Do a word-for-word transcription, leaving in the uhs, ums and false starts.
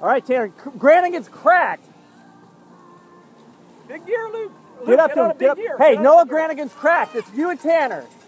All right, Tanner. Granigan's cracked. Big gear, Luke. Luke Get up get to on him. a big Get up. gear. Hey, Get on Noah a big gear. Granigan's cracked. It's you and Tanner.